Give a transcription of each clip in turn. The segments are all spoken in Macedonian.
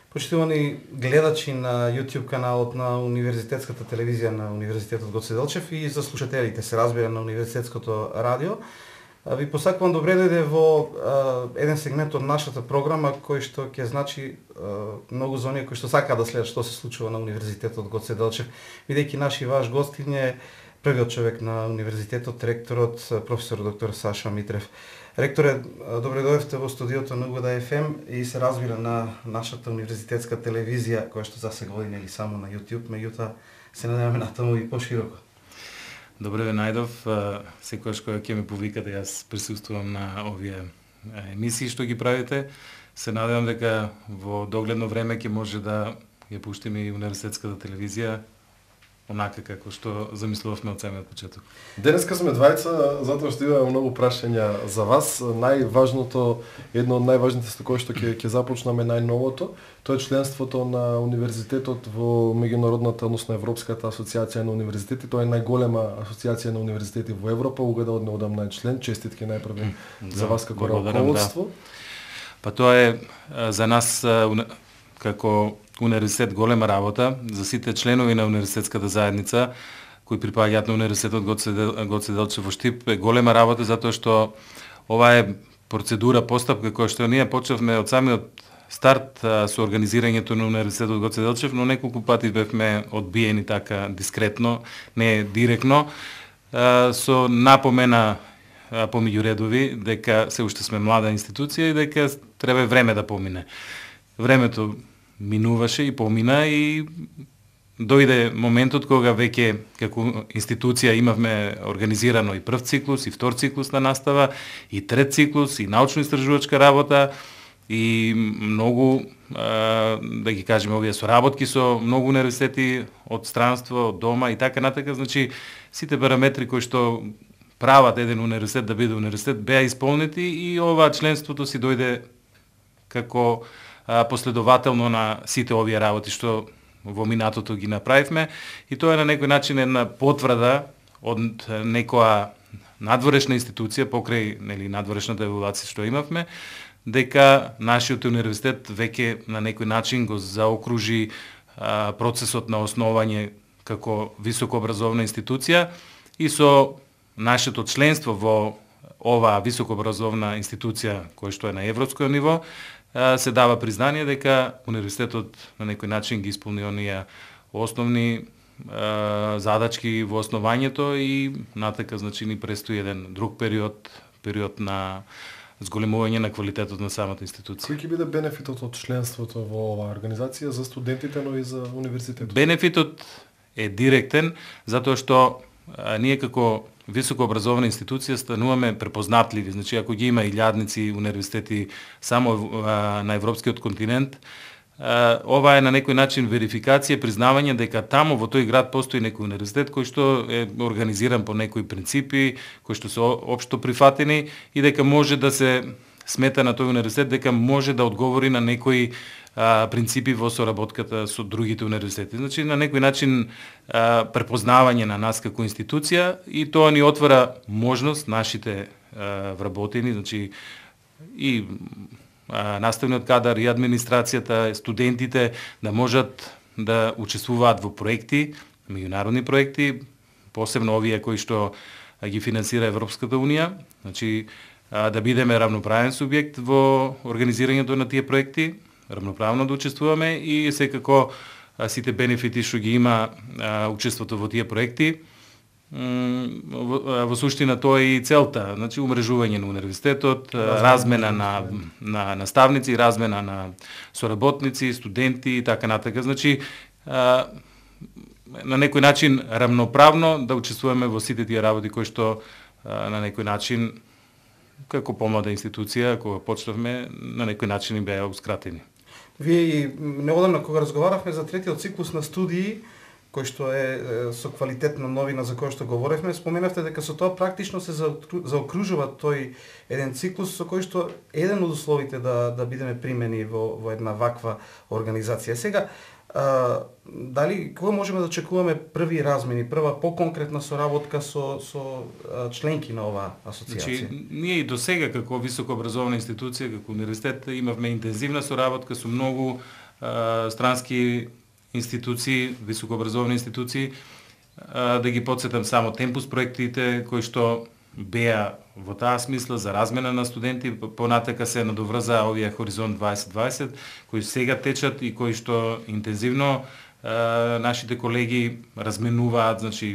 Почитувани гледачи на YouTube каналот на Универзитетската телевизија на Универзитетот Гоце Делчев и за слушателите, се разбира, на Универзитетското радио. Ви посакувам добре дојде во еден сегмент од нашата програма кој што ќе значи многу за оние кои што сакаат да следат што се случува на Универзитетот Гоце Делчев, бидејќи наш и ваш гостин е првиот човек на универзитетот, ректорот професор доктор Саша Митрев. Ректоре, добре дојдовте во студиото на УГД ФМ и се разбира на нашата универзитетска телевизија, која што за сега или само на YouTube, меѓутоа се надеваме на таму и пошироко. Добре ве најдов, секогаш кога ќе ме повикате, јас присуствувам на овие емисии што ги правите. Се надевам дека во догледно време ќе може да ја пуштиме и универзитетската телевизија онака како што замислувавме од самиот почеток. Денеска сме двајца затоа што имаме многу прашања за вас. Најважното, едно од најважните со кои што ќе започнеме најновото, тоа е членството на универзитетот во меѓународната, односно Европската асоциација на универзитети. Тоа е најголема асоциација на универзитети во Европа, УГД однеодамна е член. Честитки најпрви за вас како раководство. Да. Па тоа е за нас како универзитет голема работа, за сите членови на универзитетската заедница кои припаѓаат на Универзитетот Гоце Делчев во Штип, е голема работа затоа што ова е процедура, постапка која што ние почнавме од самиот старт со организирањето на Универзитетот Гоце Делчев, но неколку пати бевме одбиени така дискретно, не директно, со напомена помеѓу редови дека се уште сме млада институција и дека треба време да помине. Времето минуваше и помина и дојде моментот кога веќе како институција имавме организирано и прв циклус, и втор циклус на настава, и трет циклус, и научно-истражувачка работа, и многу, да ги кажеме, овие соработки со многу универзитети од странство, од дома и така натака. Значи, сите параметри кои што прават еден универзитет да биде универзитет беа исполнети и ова членството си дојде како последователно на сите овие работи што во минатото ги направивме, и тоа е на некој начин една потврда од некоја надворешна институција покрај надворешната еволуција што имавме, дека нашиот универзитет веќе на некој начин го заокружи процесот на основање како високообразовна институција и со нашето членство во оваа високообразовна институција која што е на европско ниво се дава признание дека универзитетот на некој начин ги исполни оние основни задачки во основањето и натака, значи, ни престои еден друг период на зголемување на квалитетот на самата институција. Кој ќе биде бенефитот од членството во оваа организација за студентите, но и за универзитетот? Бенефитот е директен, затоа што ние како високообразовна институција стануваме препознатливи. Значи, ако ги има илјадници универзитети само на европскиот континент, ова е на некој начин верификација, признавање дека таму во тој град постои некој универзитет кој што е организиран по некои принципи, кои што се општо прифатени и дека може да се смета на тој универзитет дека може да одговори на некои принципи во соработката со другите универзитети. Значи, на некој начин препознавање на нас како институција, и тоа ни отвора можност нашите вработени, значи и наставниот кадар, и администрацијата, студентите да можат да учествуваат во проекти, меѓународни проекти, посебно овие кои што ги финансира Европската унија, значи да бидеме равноправен субјект во организирањето на тие проекти, равноправно да учествуваме и секако сите бенефити што ги има учеството во тие проекти. Во суштина тоа е и целта, значи умрежување на универзитетот, размена на наставници, размена на соработници, студенти и така натака. Значи на некој начин равноправно да учествуваме во сите тие работи кои што на некој начин како помлада институција, кога почнавме, на некој начин им беа ускратени. Вие и неодамна кога разговаравме за третиот циклус на студии, кој што е со квалитетна новина за која што говоревме, споменавте дека со тоа практично се заокружува тој еден циклус со кој што еден од условите да бидеме примени во една ваква организација. Сега, дали кога можеме да очекуваме први размени, прва поконкретна соработка со членки на оваа асоциација? Значи, ние и досега како високообразовна институција, како универзитет, имавме интензивна соработка со многу странски институции, високообразовани институции, да ги подсетам само темпус проектите кои што беа во таа смисла за размена на студенти, понатака се надоврза овие Хоризонт 2020, кои сега течат и кои што интензивно нашите колеги разменуваат, значи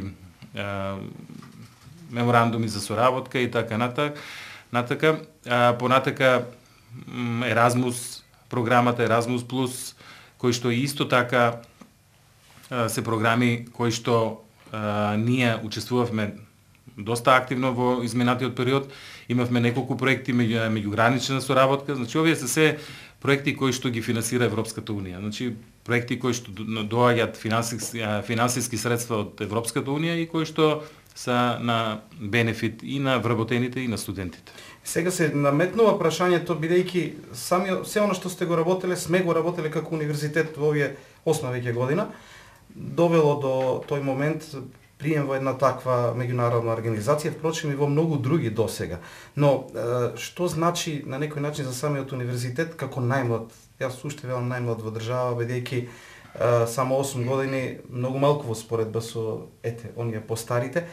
меморандуми за соработка и така натака. Понатака Еразмус, програмата Еразмус Плюс, кои што исто така се програми кои што ние учествувавме доста активно во изминатиот период. Имавме неколку проекти меѓугранична соработка. Значи овие се се проекти кои што ги финансира Европската унија. Значи проекти кои што доаѓаат финансиски средства од Европската унија и кои што са на бенефит и на вработените и на студентите. Сега се наметнува прашањето, бидејќи се оно што сте го работеле, сме го работеле како универзитет во овие 8 веќе година, довело до тој момент прием во една таква меѓународна организација, впрочем и во многу други досега. Но што значи на некој начин за самиот универзитет како најмлад? Јас уште велам најмлад во држава, бидејќи само 8 години, многу малку во споредба со оние постарите.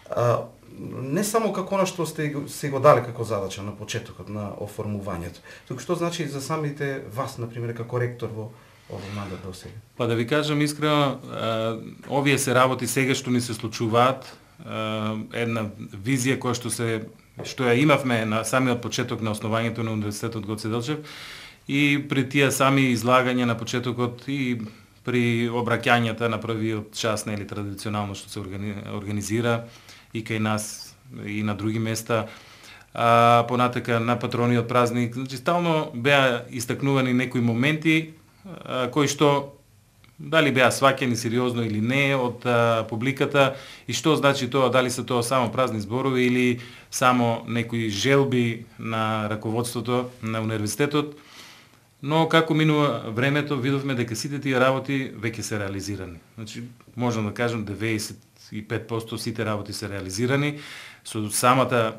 Не само како она што сте се го дале како задача на почетокот на оформувањето. Туку што значи за самите вас, например, како ректор во овој мандат до сега? Па да ви кажам искрено, овие се работи сега што ни се случуваат, една визија која што ја имавме на самиот почеток на основањето на Универзитетот Гоце Делчев и при тие сами излагања на почетокот и при обраќањата на првиот час, нели традиционално што се организира и кај нас и на други места, понатака на патрониот празник, значи стално беа истакнувани некои моменти кои што дали беа сваќани сериозно или не од публиката и што значи тоа, дали се тоа само празни зборови или само некои желби на раководството на универзитетот. Но како минува времето, видовме дека сите тие работи веќе се реализирани. Значи, можам да кажам 95% сите работи се реализирани со самата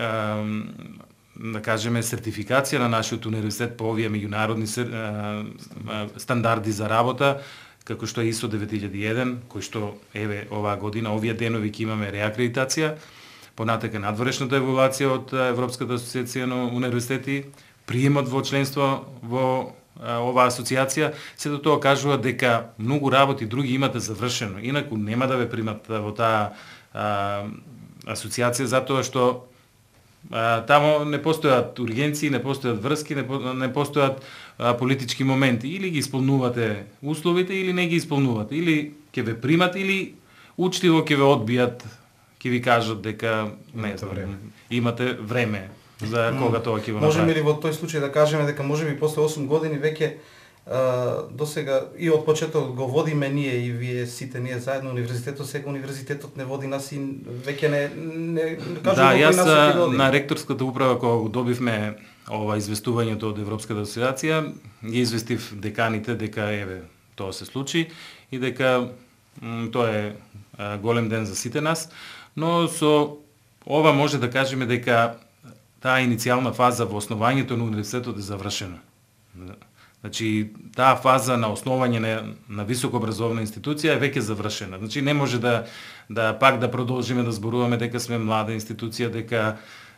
да кажеме сертификација на нашиот универзитет по овие меѓународни стандарди за работа, како што е ISO 9001, кој што еве оваа година, овие денови ќе имаме реакредитација, понатака надворешната еволуација од Европската асоциација на универзитети, приемот во членство во оваа асоциација, сето тоа кажува дека многу работи други имате завршено. Инаку нема да ве примат во таа асоциација затоа што тамо не постојат ургенции, не постојат врски, не постојат политички моменти. Или ги исполнувате условите, или не ги исполнувате. Или ќе ве примат, или учтиво ќе ве одбијат, ќе ви кажат дека не знам, имате време за кога тоа ќе го направи. Можеме ли во тој случај да кажеме дека можеби после 8 години веќе досега и од почеток го водиме ние и вие сите ние заедно универзитетот, сега универзитетот не води нас и веќе не кажуваме кој нас ќе води. На ректорската управа кога го добивме ова известувањето од Европската асоциација, ги известив деканите дека еве тоа се случи и дека тоа е голем ден за сите нас, но со ова може да кажеме дека таа иницијална фаза во основањето на универзитетот е завршена. Значи, таа фаза на основање на високообразовна институција е веќе завршена. Значи, не може да пак да продолжиме да зборуваме дека сме млада институција, дека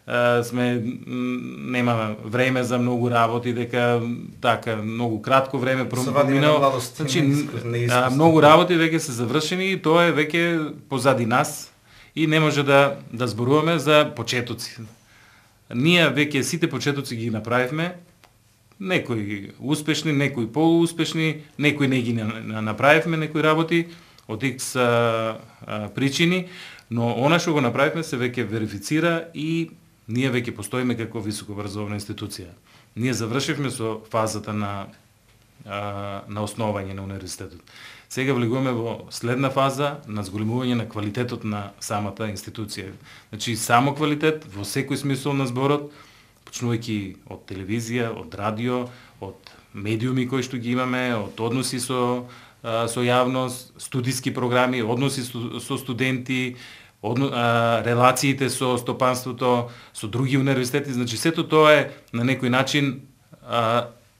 немаме време за многу работи, дека така многу кратко време проминало. Значи, многу работи веќе се завршени и тоа е веќе позади нас и не може да зборуваме за почетоци. Ние веќе сите почетоци ги направивме, некои успешни, некои полууспешни, некои не ги направивме некои работи од X причини, но она што го направивме се веќе верифицира и ние веќе постоиме како високообразовна институција. Ние завршивме со фазата на основање на универзитетот. Сега влегуваме во следна фаза на зголемување на квалитетот на самата институција. Значи, само квалитет во секој смисол на зборот, почнувајќи од телевизија, од радио, од медиуми кои што ги имаме, од односи со јавност, студиски програми, односи со студенти, релациите со стопанството, со други универзитети, значи сето тоа е на некој начин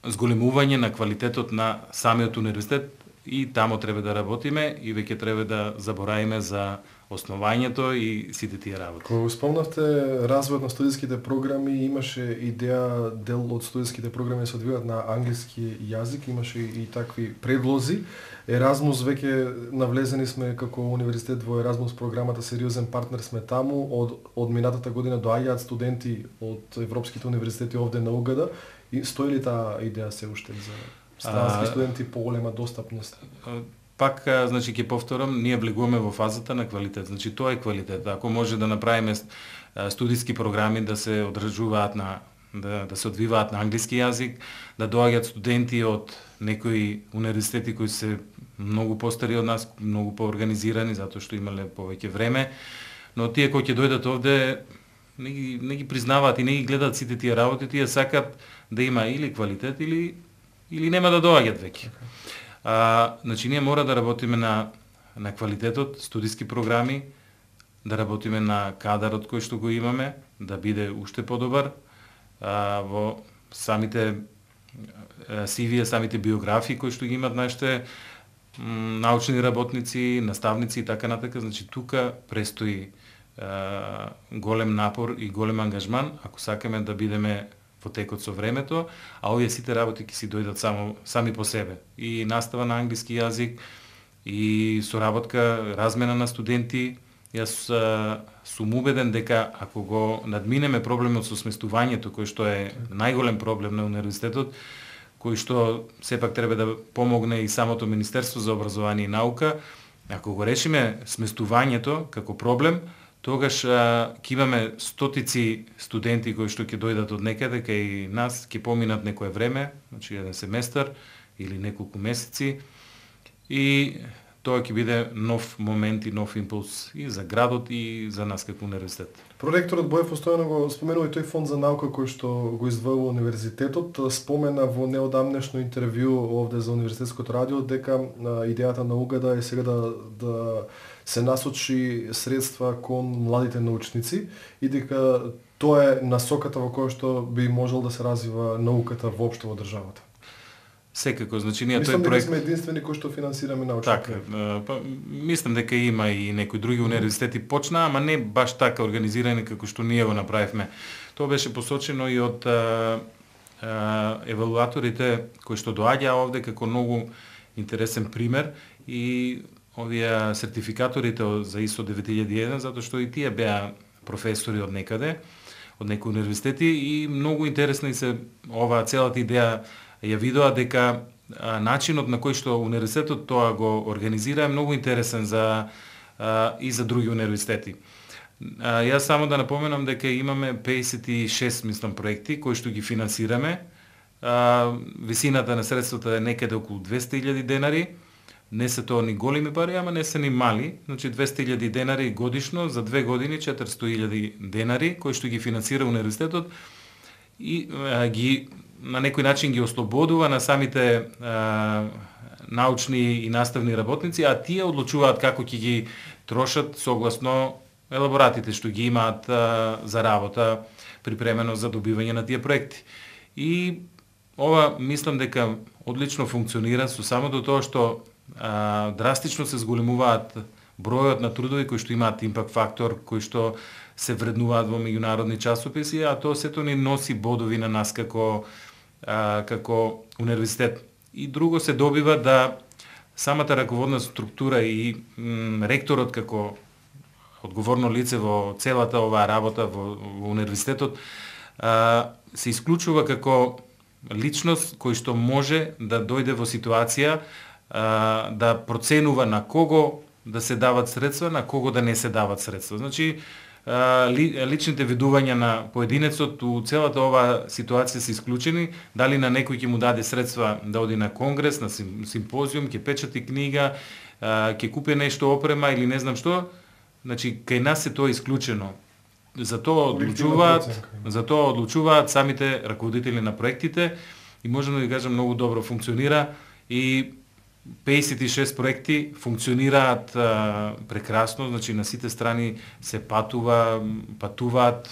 зголемување на квалитетот на самиот универзитет и тамо треба да работиме и веќе треба да забораиме за основањето и сите тие работи. Кога спомнавте развојот на студиските програми, имаше идеја дел од студиските програми да се одвијат на англиски јазик, имаше и такви предлози. Еразмус веќе навлезени сме како универзитет во Еразмус програмата, сериозен партнер сме таму. Од минатата година доаѓаат студенти од европските универзитети овде на УГД. И стои ли таа идеја се уште за странски студенти поголема достапност? Пак, значи, ќе повторам, ние влегуваме во фазата на квалитет. Значи, тоа е квалитет. Ако може да направиме студиски програми да се одржуваат да се одвиваат на англиски јазик, да доаѓаат студенти од некои универзитети кои се многу постари од нас, многу поорганизирани, затоа што имале повеќе време, но тие кои ќе дојдат овде не ги признаваат и не ги гледаат сите тие работи, тие сакат да има или квалитет или нема да доаѓаат веќе. Значи, ние мора да работиме на квалитетот, студиски програми, да работиме на кадарот кој што го имаме, да биде уште подобар, во самите CV, самите биографии кои што ги имат нашите научни работници, наставници и така натака. Значи, тука престои голем напор и голем ангажман, ако сакаме да бидеме во текот со времето, а овие сите работи ќе си дојдат сами по себе. И настава на англиски јазик, и соработка, размена на студенти. Јас сум убеден дека ако го надминеме проблемот со сместувањето, кој што е најголем проблем на универзитетот, кој што сепак треба да помогне и самото Министерство за образование и наука, ако го решиме сместувањето како проблем, тогаш ќе имаме стотици студенти кои што ќе дојдат од некаде кај нас, ќе поминат некое време, значи еден семестар или неколку месеци, и тоа ќе биде нов момент и нов импулс и за градот и за нас како универзитет. Проректорот Боев постојано го споменува и тој фонд за наука кој што го издвојува универзитетот. Спомена во неодамнешно интервју овде за Универзитетското радио дека идејата на УГД е сега да се насочи средства кон младите научници и дека тоа е насоката во која што би можел да се развива науката воопшто во државата. Секако, значи ние тој проект сме единствени кои што финансираме научни проекти. Мислам дека има и некои други универзитети почнаа, ама не баш така организирани како што ние го направивме. Тоа беше посочено и од евалуаторите кои што доаѓаа овде како многу интересен пример, и овие сертификаторите за ISO 9001, затоа што и тие беа професори од некаде, од некои универзитети, и многу интересна и се оваа целата идеја ја видоа дека начинот на кој што универзитетот тоа го организира е многу интересен и за други универзитети. Јас само да напоменам дека имаме 56 мислам проекти кои што ги финансираме. Висината на средствата е некаде околу 200.000 денари. Не се тоа ни големи пари, ама не се ни мали. Значи 200.000 денари годишно за 2 години, 400.000 денари кои што ги финансира универзитетот и ги на некој начин ги ослободува на самите научни и наставни работници, а тие одлучуваат како ќе ги трошат согласно елаборатите што ги имаат за работа, припремено за добивање на тие проекти. И ова мислам дека одлично функционира со самото тоа што драстично се зголемуваат бројот на трудови кои што имаат импакт фактор, кои што се вреднуваат во меѓународни часописи, а тоа сето ни носи бодови на нас како универзитет. И друго се добива да самата раководна структура и ректорот како одговорно лице во целата оваа работа во универзитетот се исклучува како личност кој што може да дојде во ситуација да проценува на кого да се дават средства, на кого да не се дават средства. Значи, личните видувања на поединецот у целата оваа ситуација се исклучени, дали на некој ќе му даде средства да оди на конгрес, на симпозиум, ќе печати книга, ќе купи нешто опрема или не знам што, значи кај нас е тоа исклучено. Затоа одлучуваат самите раководители на проектите и можам да ви кажам многу добро функционира и 56 проекти функционираат прекрасно, значи на сите страни се патуваат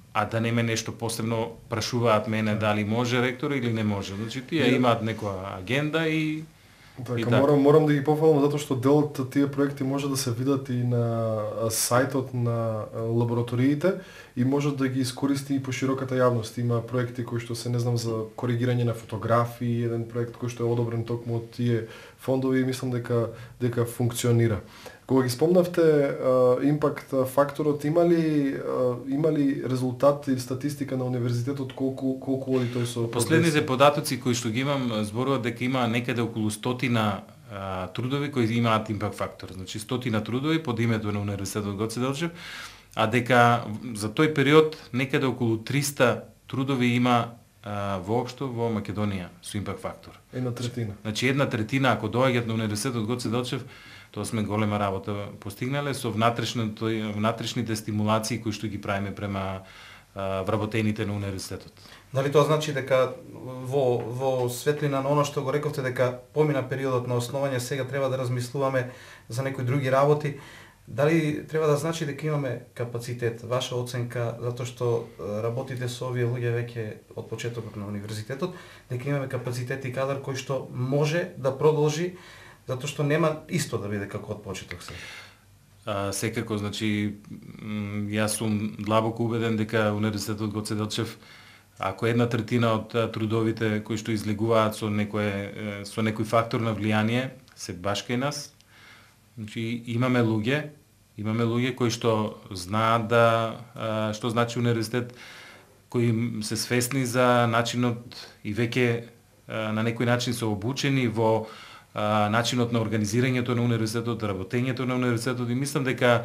а да нема нешто посебно прашуваат мене дали може ректор или не може. Значи тие имаат некоја агенда и Така, морам да ги пофалам затоа што дел од тие проекти може да се видат и на сајтот на лабораториите и може да ги искористи и по широката јавност. Има проекти кои што се, не знам, за коригирање на фотографии, еден проект кој што е одобрен токму од тие фондови и мислам дека функционира. Кога ги спомнавте импакт факторот, има ли резултат или статистика на универзитетот колку оди тој со последните податоци кои што ги имам зборуваат дека има некаде околу 100 трудови кои имаат импакт фактор. Значи 100 трудови под името на Универзитетот Гоце Делчев, а дека за тој период некаде околу 300 трудови има воопшто во Македонија со импакт фактор. Една третина. Значи една третина ако доаѓаат на Универзитетот Гоце Делчев, тоа сме голема работа постигнале со внатрешните стимулации кои што ги правиме према вработените на универзитетот. Дали тоа значи дека во светлина на оно што го рековте дека помина периодот на основање, сега треба да размислуваме за некои други работи, дали треба да значи дека имаме капацитет, ваша оценка, затоа што работите со овие луѓе веќе од почетокот на универзитетот, дека имаме капацитет и кадар кој што може да продолжи, затоа што нема исто да биде како од почеток сега. Секако, значи, јас сум длабоко убеден дека Универзитетот Гоце Делчев, ако една третина од трудовите кои што излегуваат со некој фактор на влијание, се баш кај нас, значи имаме луѓе кои што знаат што значи универзитет, кои се свесни за начинот и веќе на некој начин се обучени во начинот на организирањето на универзитетот, работењето на универзитетот и мислам дека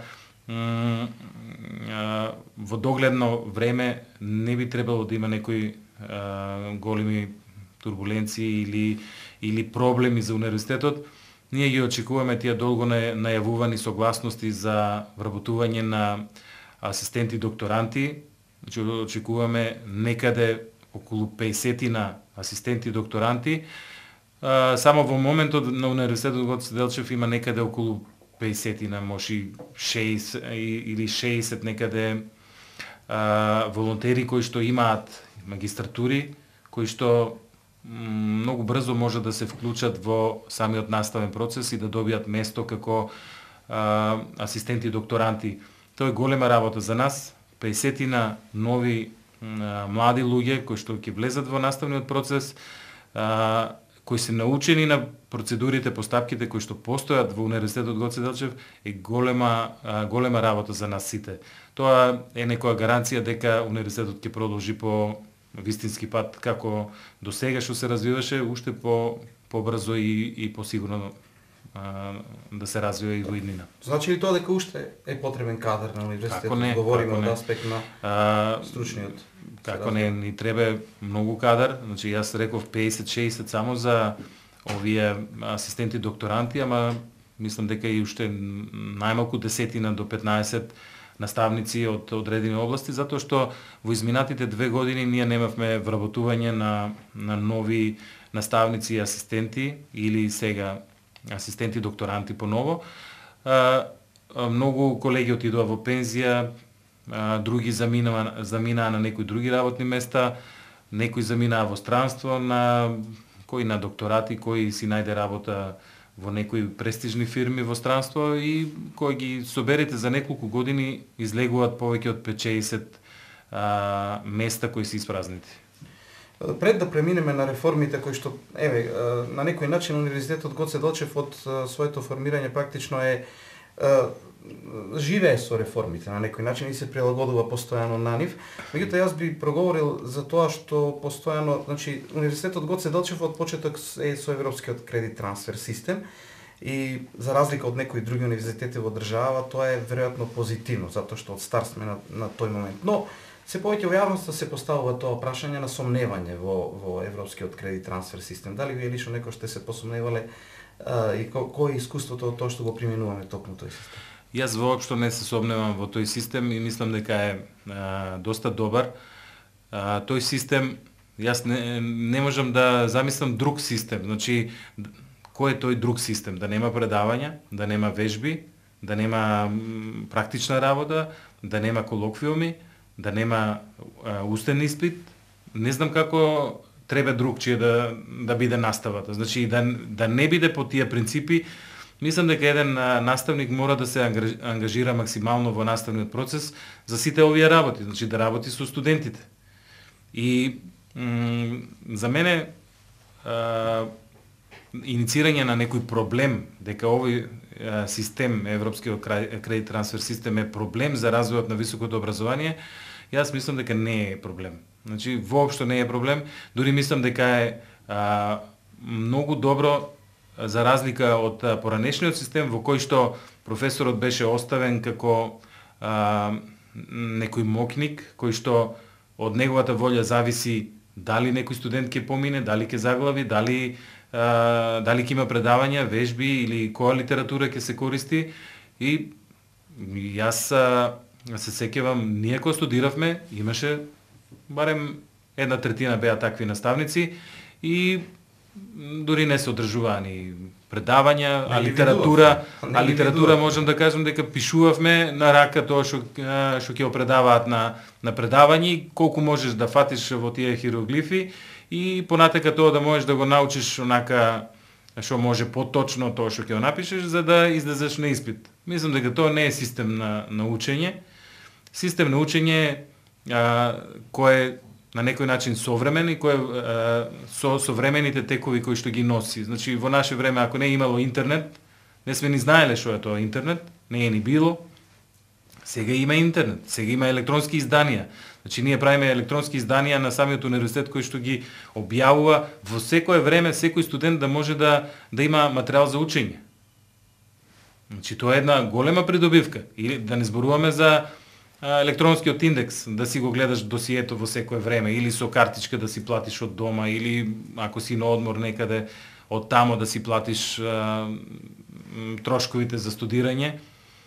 во догледно време не би требало да има некои големи турбуленции или проблеми за универзитетот. Ние ги очекуваме тие долго најавувани согласности за вработување на асистенти докторанти. Значи очекуваме некаде околу 50 асистенти докторанти. Само во моментот на Универзитетот Гоце Делчев има некаде околу 50, може 60 или 60 некаде волонтери кои што имаат магистратури, кои што многу брзо може да се вклучат во самиот наставен процес и да добијат место како асистенти докторанти. Тоа е голема работа за нас. 50 нови млади луѓе кои што ќе влезат во наставниот процес, кои се научени на процедурите, постапките кои што постојат во Универзитетот Гоце Делчев, е голема работа за нас сите. Тоа е некоја гаранција дека универзитетот ќе продолжи по вистински пат како до сега што се развиваше, уште побрзо и посигурно да се развива и во иднина. Значи ли тоа дека уште е потребен кадар на универзитетот? Говориме од аспект на стручниот. Како не, ни треба многу кадар, значи јас реков 50-60 само за овие асистенти докторанти, ама мислам дека и уште најмалку 10 до 15 наставници од одредени области, затоа што во изминатите 2 години ние немавме вработување на нови наставници и асистенти или сега асистенти докторанти поново. Многу колеги отидоа во пензија, други заминаа на некои други работни места, некои заминаа во странство, кои на докторати, кои си најде работа во некои престижни фирми во странство и кои ги соберете за неколку години излегуваат повеќе од 50 места кои се испразнати. Пред да преминеме на реформите кои што на некој начин Универзитетот Гоце Делчев од своето формирање практично живее со реформите на некој начин и се прилагодува постојано на нив. Меѓутоа јас би проговорил за тоа што постојано, значи Универзитетот Гоце Делчев од почеток е со европскиот кредит трансфер систем и за разлика од некои други универзитети во држава, тоа е веројатно позитивно затоа што од старт сме на тој момент. Но се повеќе во јавноста се поставува тоа прашање на сомневање во европскиот кредит трансфер систем. Дали вие лично некој сте се посомневале и кој е искуството од тоа што го применуваме токму тој систем? Јас воопшто не се сомневам во тој систем и мислам дека е доста добар. Тој систем, јас не можам да замислам друг систем. Значи, кој е тој друг систем? Да нема предавања, да нема вежби, да нема практична работа, да нема колоквиуми, да нема устен испит, не знам како треба другчие да биде наставата. Значи да не биде по тие принципи. Мислам дека еден наставник мора да се ангажира максимално во наставниот процес за сите овие работи, значи да работи со студентите. И за мене иницирање на некој проблем, дека овој систем, европскиот кредит трансфер систем е проблем за развојот на високото образование, јас мислам дека не е проблем. Значи, воопшто не е проблем, дури мислам дека е многу добро за разлика од поранешниот систем во кој што професорот беше оставен како некој мокник, кој што од неговата волја зависи дали некој студент ќе помине, дали ќе заглави, дали ќе има предавања, вежби или која литература ќе се користи. И јас се сеќавам, ние кога студиравме, имаше барем 1/3 беа такви наставници и дури не се одржуваа ни предавања, а литература можам да кажам дека пишувавме на рака тоа што ќе предаваат на предавања и колку можеш да фатиш во тие хиероглифи и понатака тоа да можеш да го научиш онака што може поточно тоа што ќе го напишеш за да излезеш на испит. Мислам дека тоа не е систем на учење. Систем на учење кој е на некој начин современ и кој со современите текови кои што ги носи. Значи во наше време ако не е имало интернет, не сме ни знаеле што е тоа интернет, не е ни било. Сега има интернет, сега има електронски изданија. Значи ние правиме електронски изданија на самиот универзитет кој што ги објавува во секое време секој студент да може да има материјал за учење. Значи тоа е една голема придобивка. Или да не зборуваме за електронскиот индекс, да си го гледаш досието во секое време, или со картичка да си платиш од дома, или ако си на одмор некаде од тамо да си платиш трошковите за студирање.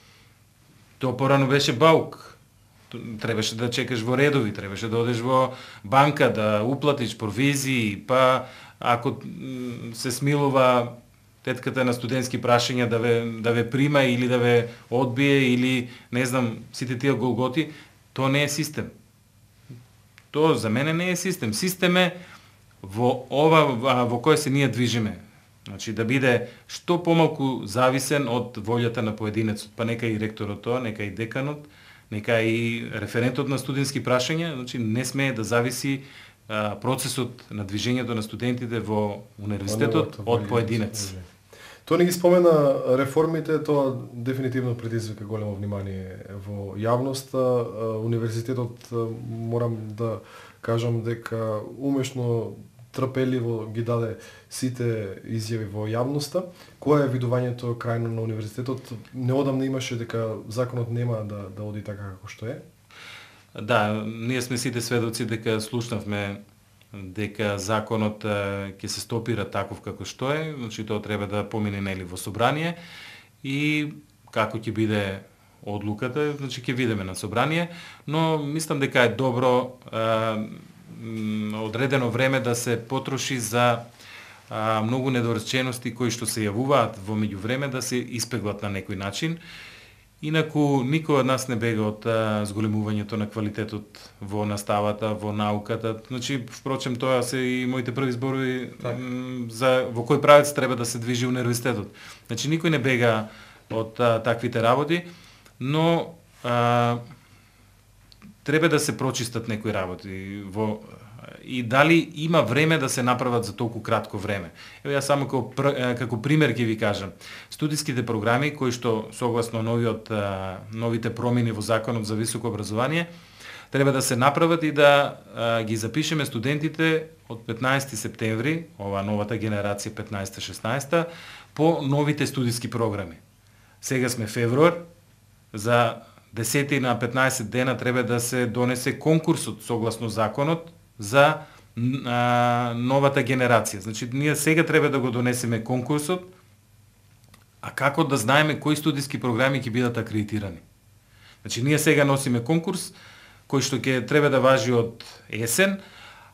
Тоа порано беше баук. Требаше да чекаш во редови, требаше да одеш во банка, да уплатиш провизии, па ако се смилува тетката на студентски прашања да ве прима или да ве одбие или не знам сите тие голготи, тоа не е систем. Тоа за мене не е систем. Систем е во кој се ние движиме. Значи да биде што помалку зависен од волјата на поединецот, па нека и ректорот тоа, нека и деканот, нека и референтот на студентски прашања, значи не смее да зависи процесот на движењето на студентите во универзитетот од поединец. Тоа не ги спомена реформите, тоа дефинитивно предизвика големо внимание во јавноста. Универзитетот, морам да кажам дека умешно трпеливо ги даде сите изјави во јавноста. Кое е видувањето крајно на универзитетот? Неодамна имаше дека законот нема да оди така како што е. Да, ние сме сите сведоци дека слушнавме дека законот ќе се стопира таков како што е, значи тоа треба да помине нели во собрание и како ќе биде одлуката, значи ќе видиме на собрание, но мислам дека е добро одредено време да се потроши за многу недоречености кои што се јавуваат во меѓувреме да се испеглат на некој начин. Инаку никој од нас не бега од зголемувањето на квалитетот во наставата, во науката. Значи, впрочем, тоа се и моите први зборови за во кој правец треба да се движи универзитетот. Значи, никој не бега од таквите работи, но треба да се прочистат некои работи и дали има време да се направат за толку кратко време. Ево јас само како пример ќе ви кажам. Студиските програми кои што согласно новите промени во Законот за високо образование треба да се направат и да ги запишеме студентите од 15 септември, ова новата генерација 15-16, по новите студиски програми. Сега сме февруар, за 10 на 15 дена треба да се донесе конкурсот согласно законот за новата генерација. Значи, ние сега треба да го донесеме конкурсот, а како да знаеме кои студиски програми ќе бидат акредитирани? Значи, ние сега носиме конкурс кој што ќе треба да важи од есен,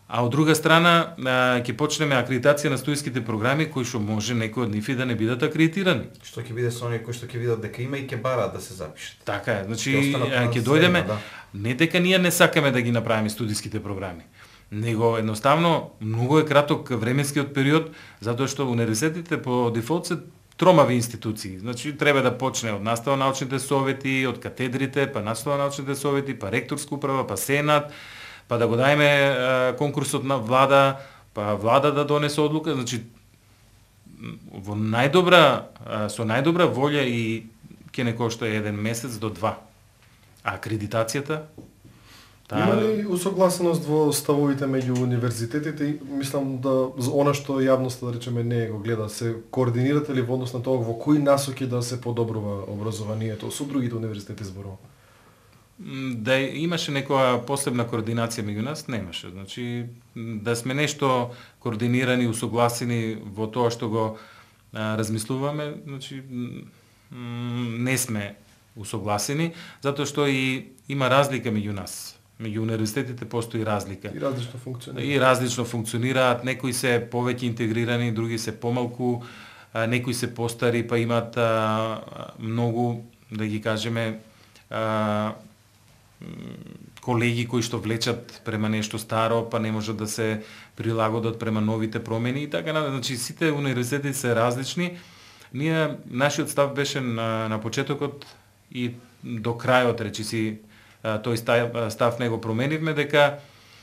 А од друга страна, ќе почнеме акредитација на студиските програми, кои што може некои од нив и да не бидат акредитирани. Што ќе биде со оние кои што ќе видат дека има и ќе бараат да се запишат. Така е, значи Ќе ќе дојдеме, да. не дека ние не сакаме да ги направиме студиските програми, него едноставно многу е краток временскиот период, затоа што универзитетите по дефолт се тромави институции. Значи треба да почне од наставно-научните совети, од катедрите, па наставно-научните совети, па ректорска управа, па сенат, па да го дајме конкурсот на влада, па влада да донесе одлука, значи во со најдобра волја и ќе не кошта 1 месец до 2. А акредитацијата? Има ли усогласеност во ставовите меѓу универзитетите? Мислам да за она што јавноста, да речеме, не го гледа, се координирате ли во однос на тоа во кои насоки да се подобрува образованието со другите универзитети зборувам? Да имаше некоја посебна координација меѓу нас, немаше. Значи, да сме нешто координирани, усогласени во тоа што го размислуваме, значи, не сме усогласени, затоа што и има разлика меѓу нас. Меѓу универзитетите постои разлика. И различно функционираат. И различно функционираат, некои се повеќе интегрирани, други се помалку, некои се постари, па имаат многу, да ги кажеме, колеги кои што влечат према нешто старо, па не можат да се прилагодат према новите промени и така, значи сите универзитети се различни. Нашиот став беше на почетокот и до крајот, речиси, тој став него променивме, дека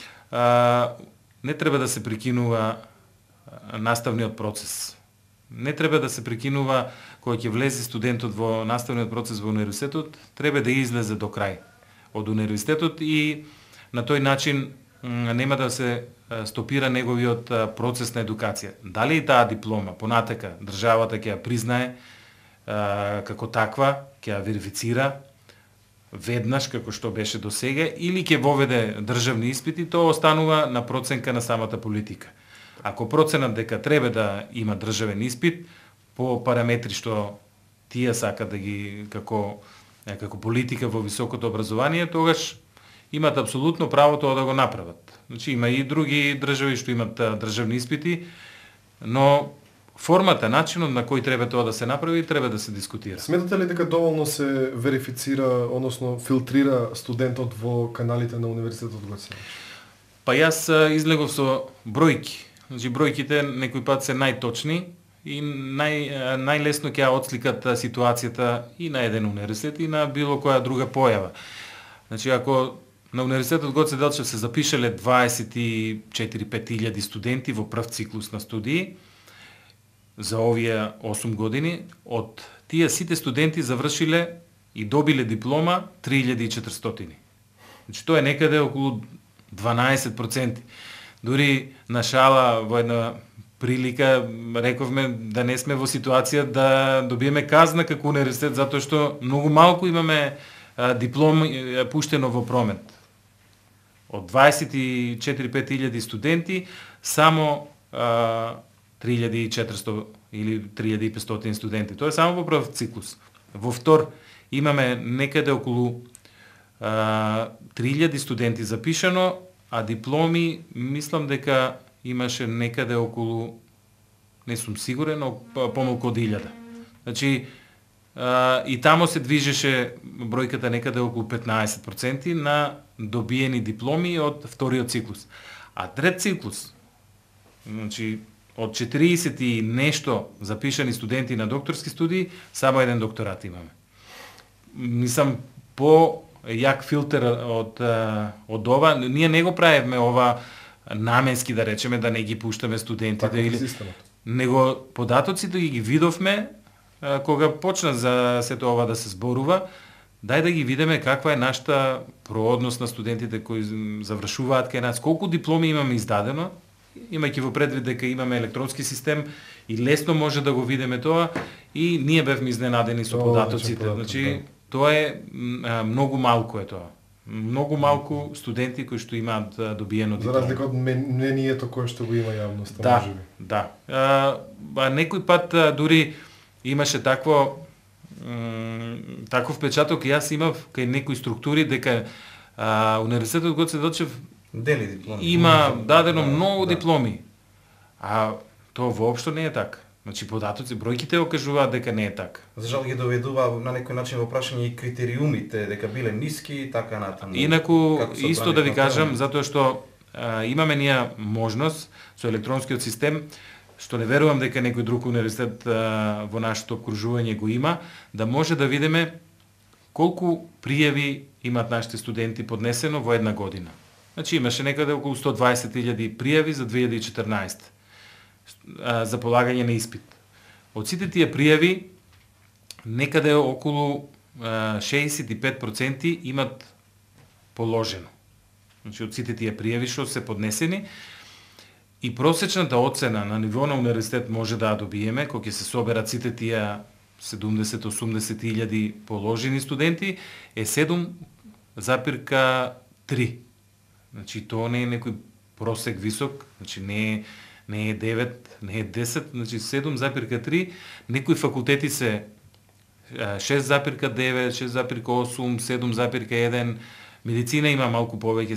не треба да се прекинува наставниот процес. Не треба да се прекинува кога ќе влезе студентот во наставниот процес во универзитетот, треба да излезе до крај од универзитетот и на тој начин нема да се стопира неговиот процес на едукација. Дали и таа диплома понатака државата ќе ја признае како таква, ќе ја верифицира веднаш како што беше до сега или ќе воведе државни испити, тоа останува на проценка на самата политика. Ако проценат дека треба да има државен испит по параметри што тие сакат да ги како политика во високото образование, тогаш имат апсолутно право тоа да го направат. Значи има и други држави што имат државни испити, но формата, начинот на кој треба тоа да се направи, треба да се дискутира. Сметате ли дека доволно се верифицира, односно филтрира студентот во каналите на Универзитетот Гоце Делчев? Па јас излегов со бројки. Значи бројките некој пат се најточни и најлесно ќе ја отсликат ситуацијата и на еден универзитет и на било која друга појава. Значи ако на Универзитетот Гоце Делчев се запишале 24-5 студенти во прв циклус на студии за овие 8 години, од тие сите студенти завршиле и добиле диплома 3400. Значи тоа е некаде околу 12%. Дури на шала во една прилика рековме да не сме во ситуација да добиеме казна како универзитет затоа што многу малку имаме диплом пуштено во промет. Од 24-5 студенти само 3400 или 3500 студенти. Тоа е само во прв циклус. Во втор имаме некаде околу 3000 студенти запишано, а дипломи мислам дека имаше некаде околу, не сум сигурен, но помалку од 1000. Значи и тамо се движеше бројката некаде околу 15% на добиени дипломи од вториот циклус. А трет циклус, значи од 40 и нешто запишани студенти на докторски студии, само еден докторат имаме. Мислам, по јак филтер од ова, ние не го правевме ова наменски, да речеме, да не ги пуштаме студентите, или него податоците ги видовме кога почна за сето ова да се зборува, дај да ги видиме каква е нашата проодност на студентите кои завршуваат кај нас, колку дипломи имаме издадено, имајќи во предвид дека имаме електронски систем и лесно може да го видиме тоа и ние бевме изненадени со податоците. Значи, тоа е многу малку е тоа. Многу малку студенти кои што имаат добиено диплома. За разлика од мнението кое што го има јавноста, да, можеби. Да. Некој пат дури имаше таков впечаток, јас имав кај некои структури дека Универзитетот Гоце Делчев Дели дипломи. Има дадено многу дипломи. А тоа воопшто не е така. Значи податоци, бројките окажуваат дека не е така. За жал ги доведува на некој начин во прашање и критериумите, дека биле ниски и така натаму. Инаку, исто да ви кажам, затоа што имаме ние можност со електронскиот систем, што не верувам дека некој друг универзитет во нашето окружување го има, да може да видиме колку пријави имат нашите студенти поднесено во една година. Значи имаше некаде околу 120.000 пријави за 2014 за полагање на испит. Од сите тие пријави, некаде околу 65% имат положено. Значи од сите тие пријави што се поднесени, и просечната оцена на ниво на универзитет може да ја добиеме, кога ќе се соберат сите тие 70-80.000 положени студенти, е 7,3. Значи тоа не е некој просек висок, значи не е 9, не е 10, значи 7,3. Некои факултети се 6,9, 6,8, 7,1. Медицина има малку повеќе,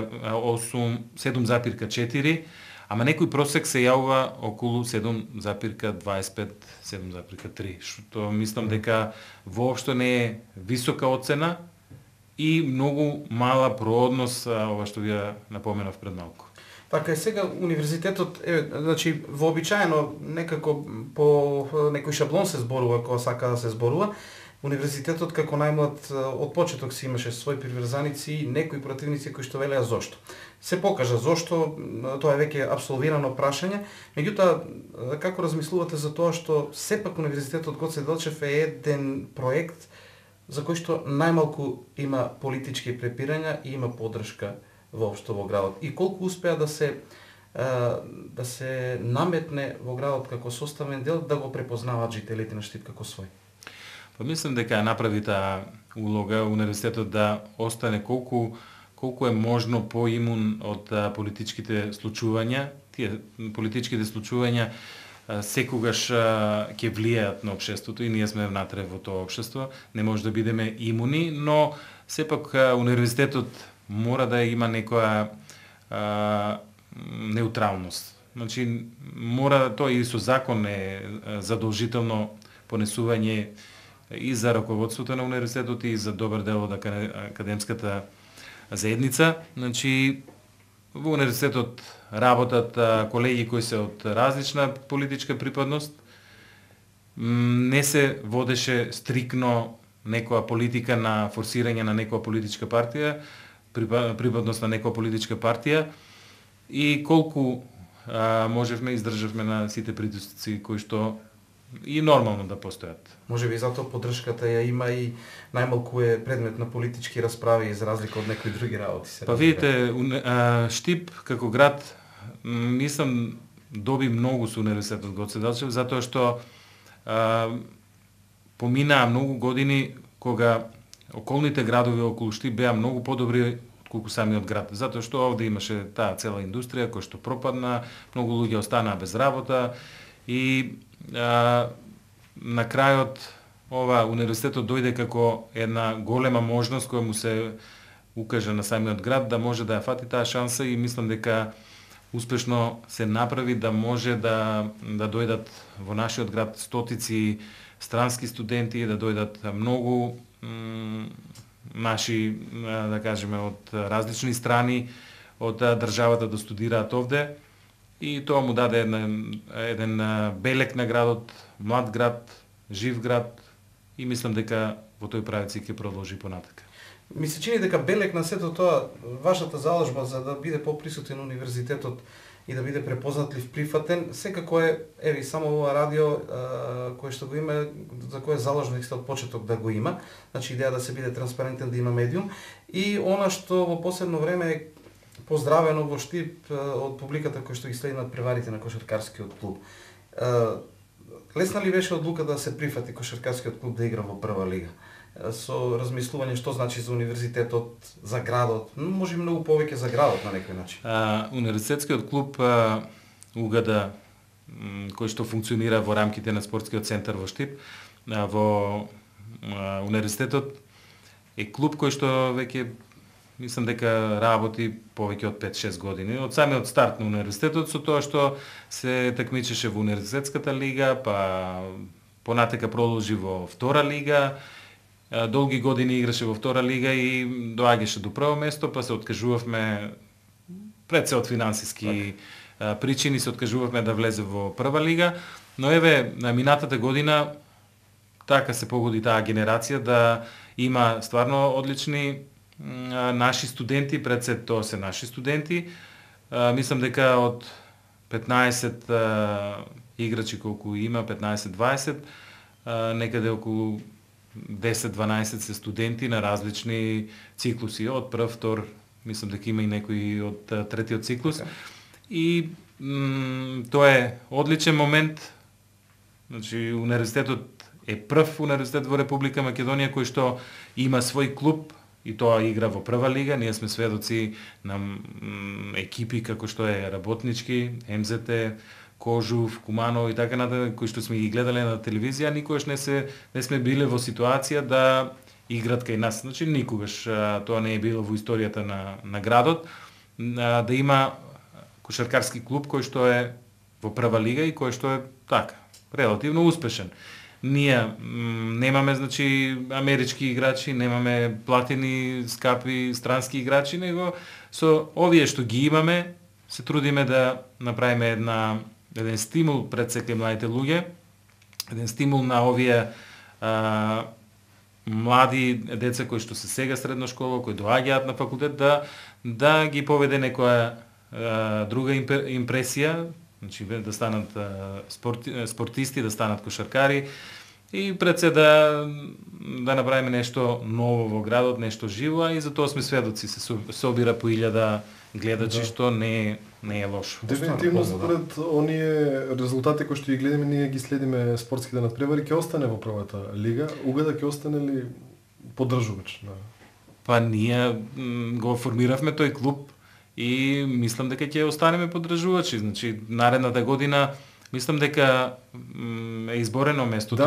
7,4, ама некој просек се јавува околу 7,25, 7,3, што мислам дека воопшто не е висока оцена и многу мала проодност, ова што ви напоменав пред малку. Така е, сега универзитетот значи вообичаено некако по некој шаблон се зборува кога сака да се зборува. Универзитетот како најмлад од почеток си имаше своји приврзаници и некои противници кои што велеа зошто. Се покажа зошто, тоа е веќе апсолвирано прашање, меѓутоа како размислувате за тоа што сепак Универзитетот Гоце Делчев е еден проект за кој што најмалку има политички препирања и има поддршка воопшто во градот. И колку успеа да се наметне во градот како составен дел, да го препознаваат жителите на Штип како свој? Па мислам дека ја направи таа улога универзитетот да остане колку е можно поимун од политичките случувања. Тие политичките случувања секогаш ќе влијаат на општеството и ние сме внатре во тоа општество. Не може да бидеме имуни, но сепак универзитетот мора да има некоја неутралност. Значи мора тоа и со закон е задолжително понесување и за раководството на универзитетот и за добар дел од академската заедница. Значи во универзитетот работат колеги кои се од различна политичка припадност. Не се водеше стрикно некоја политика на форсирање на некоја политичка партија, припадност на некоја политичка партија, и колку можевме издржавме на сите притисци кои што и нормално да постојат. Може би затоа поддршката ја има и најмалку е предмет на политички расправи за разлика од некои други работи. Па видите, Штип како град мислам доби многу со Универзитетот Гоце Делчев, затоа што поминаа многу години кога околните градови околу Штип беа многу подобри отколку самиот град, затоа што овде имаше таа цела индустрија која што пропадна, многу луѓе останаа без работа и на крајот универзитетот дојде како една голема можност која му се укажа на самиот град да може да ја фати таа шанса, и мислам дека успешно се направи да може да дојдат во нашиот град стотици странски студенти, да дојдат многу наши, да кажеме, од различни страни од државата да студираат овде. И тоа му даде еден белек на градот, млад град, жив град, и мислам дека во тој правец ќе продолжи понатака. Ми се чини дека белек на сето тоа, вашата заложба за да биде поприсутен универзитетот и да биде препознатлив, прифатен, секако е, еви, само ова радио кое што го има, за кое е заложно исто од почеток да го има, значи идеја да се биде транспарентен, да има медиум, и она што во последно време е поздравено во Штип од публиката која што ги следи над преварите на кошаркарскиот клуб. Лесна ли беше одлука да се прифати кошаркарскиот клуб да игра во прва лига? Со размислување што значи за универзитетот, за градот, може и многу повеќе за градот на некој начин. Универзитетскиот клуб УГД, кој што функционира во рамките на спортскиот центар во Штип, во универзитетот, е клуб кој што веќе мислам дека работи повеќе од 5-6 години. Од самиот старт на универзитетот, со тоа што се такмичеше во универзитетската лига, па понатека продолжи во втора лига, долги години играше во втора лига и доаѓаше до прво место, па се откажувавме пред се од финансиски причини, се откажувавме да влезе во прва лига, но еве на минатата година така се погоди таа генерација да има стварно одлични наши студенти, пред се тоа се наши студенти. Мислам дека од 15 играчи колку има, 15-20, некаде околу 10-12 се студенти на различни циклуси, од прв, втор, мислам дека има и некои од третиот циклус. И тоа е одличен момент. Значи, универзитетот е прв универзитет во Република Македонија кој што има свој клуб и тоа игра во прва лига. Ние сме сведоци на екипи како што е Работнички, МЗТ, Кожув, Куманово и така натаму, кои што сме ги гледале на телевизија, никогаш не сме биле во ситуација да играт кај нас. Значи никогаш тоа не е било во историјата на градот, да има кошаркарски клуб кој што е во прва лига и кој што е така релативно успешен. Ние немаме, значи, амерички играчи, немаме платени, скапи странски играчи, него со овие што ги имаме се трудиме да направиме еден стимул пред секој младите луѓе, еден стимул на овие млади деца кои што се сега средна школа, кои доаѓаат на факултет, да ги поведе некоја друга импресија, значи да станат спортисти, да станат кошаркари и пред се да направиме нешто ново во градот, нешто живо, и за тоа сме сведоци, се собира по 1000 гледачи, што не е лошо. Дефинитивно според оние резултати кои што ги гледаме, ние ги следиме спортските надпревари, ќе остане во првата лига, угада ќе остане ли поддржувач? Па ние го формиравме тој клуб и мислам дека ќе останеме поддржувачи. Значи наредната година мислам дека е изборено местото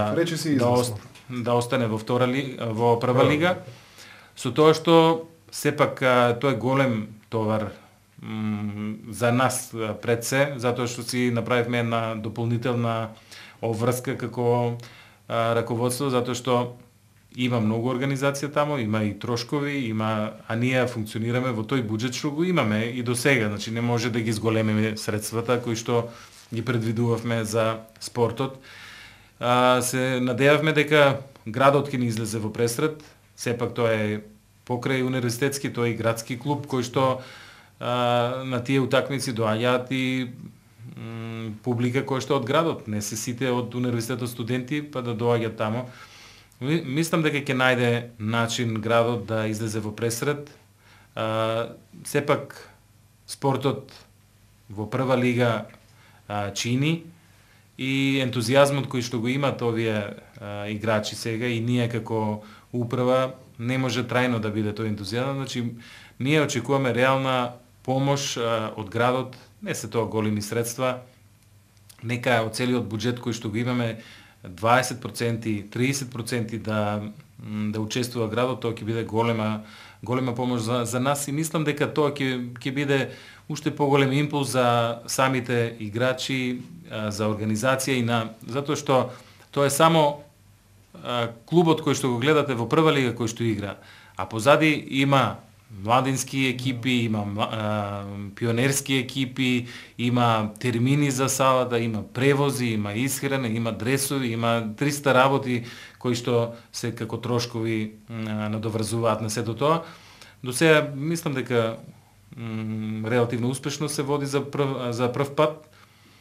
да остане во во прва лига. Со тоа што сепак тоа е голем товар за нас пред се, затоа што си направивме една дополнителна обврска како раководство, затоа што има многу организација таму, има и трошкови, а ние функционираме во тој буџет што го имаме и до сега, значи не може да ги зголемиме средствата кои што ги предвидувавме за спортот. Се надевавме дека градот ќе ни излезе во пресред, сепак тоа е покрај универзитетски, тоа е и градски клуб кој што на тие утакмици доаѓаат и публика кој што од градот, не се сите од универзитетот студенти, па да доаѓаат таму. Мислам дека ќе најде начин градот да излезе во пресред. Сепак спортот во прва лига чини и ентузијазмот кој што го имат овие играчи сега и ние како управа не може трајно да биде тој ентузијазм. Значи ние очекуваме реална помош од градот, не се тоа големи средства, нека од целиот буџет кој што го имаме 20%, 30% да учествува градот, тоа ќе биде голема помош за нас и мислам дека тоа ќе биде уште поголем импулс за самите играчи, за организација затоа што тоа е само клубот кој што го гледате во прва лига кој што игра, а позади има младински екипи, има пионерски екипи, има термини за салата, има превози, има исхрана, има дресови, има 300 работи кои што се како трошкови надоврзуваат на сето тоа. До сега мислам дека релативно успешно се води за прв пат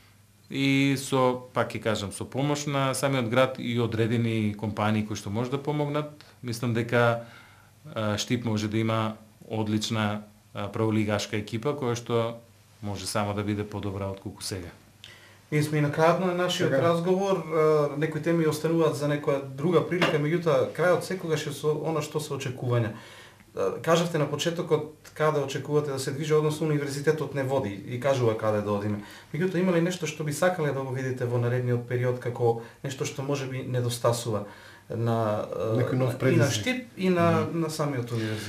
и пак ќе кажам, со помош на самиот град и одредени компании кои што може да помогнат, мислам дека Штип може да има одлична прволигашка екипа која што може само да биде подобра отколку сега. Ние сме и на крајот на нашиот разговор, некои теми остануваат за некоја друга прилика, меѓутоа крајот секогаш е со она што се очекувања. Кажавте на почетокот каде очекувате да се движи, односно универзитетот не води и кажува каде да одиме. Меѓутоа има ли нешто што би сакале да го видите во наредниот период како нешто што можеби недостасува и на Штип и на самиот универзитет?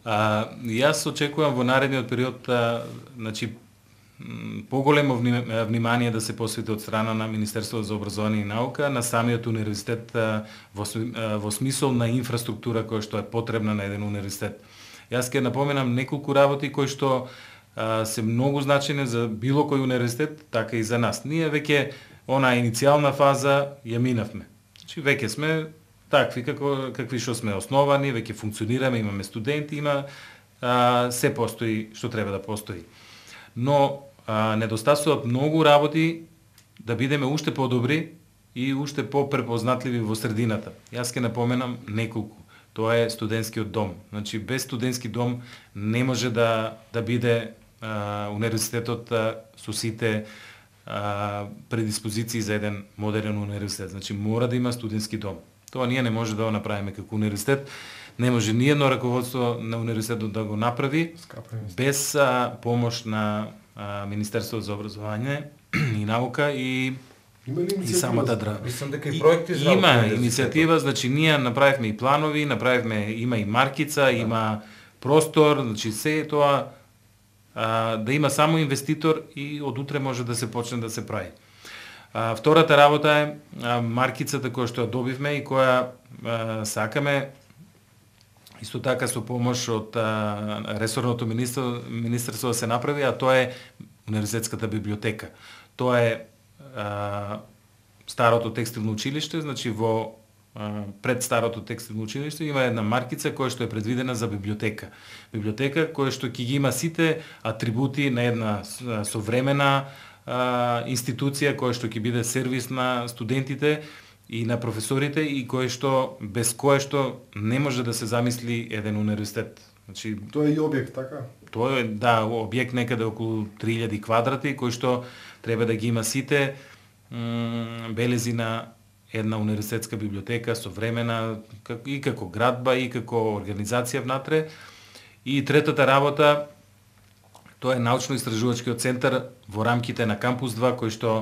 Јас очекувам во наредниот период значи поголемо внимание да се посвети од страна на Министерството за образование и наука на самиот универзитет во смисол на инфраструктура која што е потребна на еден универзитет. Јас ќе напоменам неколку работи кои што се многу значени за било кој универзитет, така и за нас. Ние веќе она иницијална фаза ја минавме. Значи веќе сме такви какви што сме основани, веќе функционираме, имаме студенти, има се постои што треба да постои. Но недостасуваат многу работи да бидеме уште подобри и уште попрепознатливи во средината. Јас ќе напоменам неколку. Тоа е студентскиот дом. Значи без студентски дом не може да биде универзитетот со сите предиспозиции за еден модерен универзитет. Значи мора да има студентски дом. Тоа ние не може да го направиме како универзитет. Не може ни едно раководство на универзитетот да го направи без помош на Министерството за образование и наука и самата држава. Мислам дека и проекти за има иницијатива, значи ние направивме и планови, има и маркица, има простор, значи се тоа да има само инвеститор и од утре може да се почне да се прави. Втората работа е маркицата која што ја добивме и која сакаме исто така со помош од ресорното министерство да се направи, а тоа е универзитетската библиотека. Тоа е старото текстилно училиште, значи пред старото текстилно училиште има една маркица која што е предвидена за библиотека. Библиотека која што ќе ги има сите атрибути на една современа институција која што ќе биде сервис на студентите и на професорите и без кое што не може да се замисли еден универзитет. Значи тоа е и објект, така? Тоа е објект некаде околу 3000 квадрати кој што треба да ги има сите белези на една универзитетска библиотека современа и како градба и како организација внатре. И третата работа тоа е научно-истражувачкиот центар во рамките на Кампус 2 кој што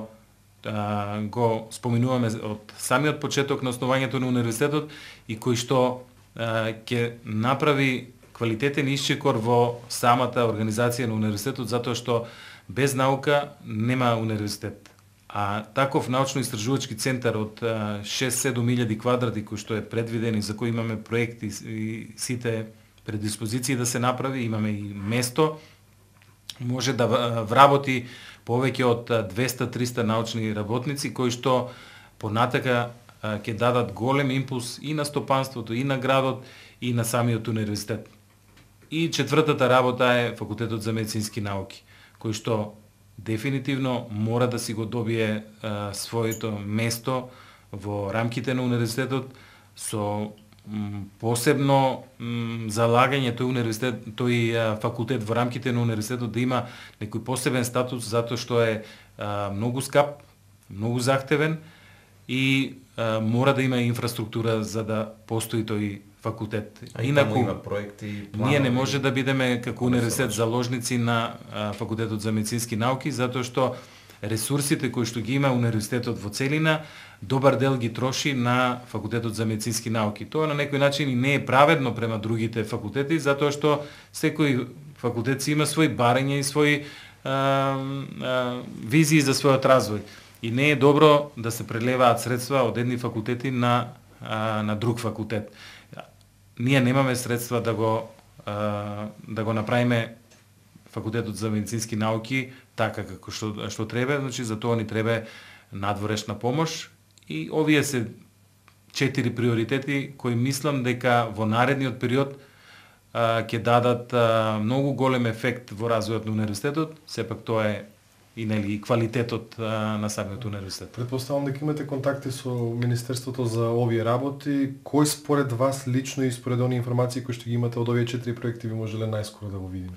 го споменуваме од самиот почеток на основањето на универзитетот и кој што ќе направи квалитетен исчекор во самата организација на универзитетот, затоа што без наука нема универзитет. А таков научно-истражувачки центар од 6-7 илјади квадрати кој што е предвиден и за кој имаме проекти и сите предиспозиции да се направи, имаме и место, може да вработи повеќе од 200-300 научни работници кои што понатака ќе дадат голем импулс и на стопанството, и на градот, и на самиот универзитет. И четвртата работа е Факултетот за медицински науки, кој што дефинитивно мора да си го добие своето место во рамките на универзитетот со посебно залагање тој факултет во рамките на универзитетот да има некој посебен статус затоа што е многу скап, многу захтевен и мора да има инфраструктура за да постои тој факултет. Инаку има проекти, планови, ние не може да бидеме како универзитет заложници на Факултетот за медицински науки затоа што ресурсите кои што ги има универзитетот во целина добар дел ги троши на Факултетот за медицински науки. Тоа на некој начин и не е праведно према другите факултети затоа што секој факултет си има свои барања и свои визии за својот развој. И не е добро да се прелеваат средства од едни факултети на друг факултет. Ние немаме средства да го направиме Факултетот за медицински науки така како што треба, значи за тоа ни треба надворешна помош и овие се 4 приоритети кои мислам дека во наредниот период ќе дадат многу голем ефект во развојот на универзитетот, сепак тоа е и квалитетот на самиот универзитет. Предпоставам дека имате контакти со Министерството за овие работи. Кој според вас лично и според оние информации кои што ги имате од овие 4 проекти би можеле најскоро да го видиме?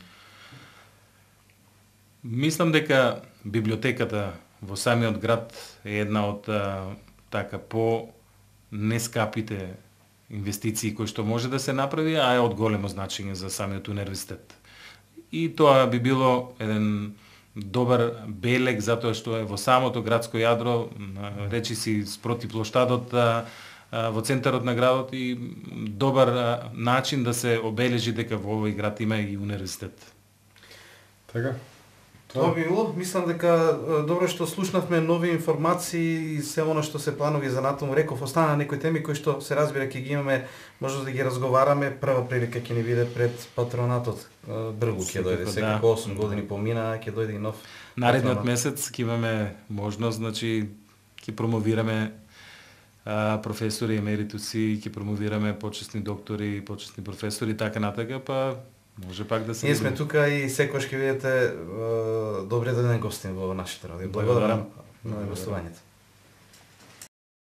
Мислам дека библиотеката во самиот град е една од така по нескапите инвестиции кои што може да се направи, а е од големо значење за самиот универзитет. И тоа би било еден добар белег затоа што е во самото градско јадро, речи си спроти плоштадот во центарот на градот и добар начин да се обележи дека во овој град има и универзитет. Така. Тоа би било. Мислам дека добро што слушнавме нови информации и се она што се планови за натаму. Реков, остана некои теми кои што се разбира ќе ги имаме можност да ги разговараме. Прва прилика ќе ни биде пред патронатот. Бргу ќе дојде. Секако 8 години помина, ќе дојде и нов. Наредниот месец ќе имаме можност, значи ќе промовираме професори, емеритуси, ќе промовираме почесни доктори, почесни професори, така натака, па може пак да се... Ние сме тука и секојаш ќе видите добре да не гостим во нашите радио. Благодарам на гостувањето.